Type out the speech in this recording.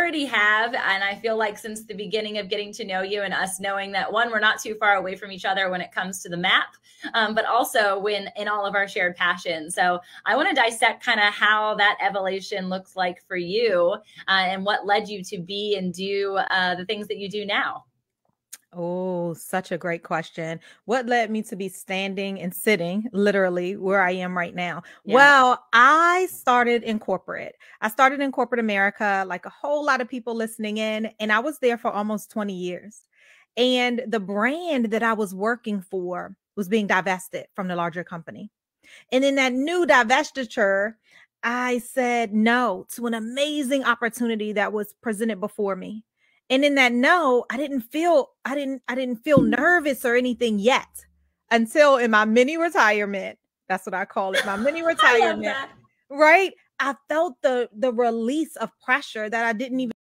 already have. And I feel like since the beginning of getting to know you and us knowing that, one, we're not too far away from each other when it comes to the map, but also when in all of our shared passions. So I want to dissect kind of how that evolution looks like for you and what led you to be and do the things that you do now. Oh, such a great question. What led me to be standing and sitting literally where I am right now? Yeah. Well, I started in corporate. I started in corporate America, like a whole lot of people listening in, and I was there for almost 20 years. And the brand that I was working for was being divested from the larger company. And in that new divestiture, I said no to an amazing opportunity that was presented before me. And in that no, I didn't feel nervous or anything yet until in my mini retirement. That's what I call it, my mini retirement. I love that. Right? I felt the release of pressure that I didn't even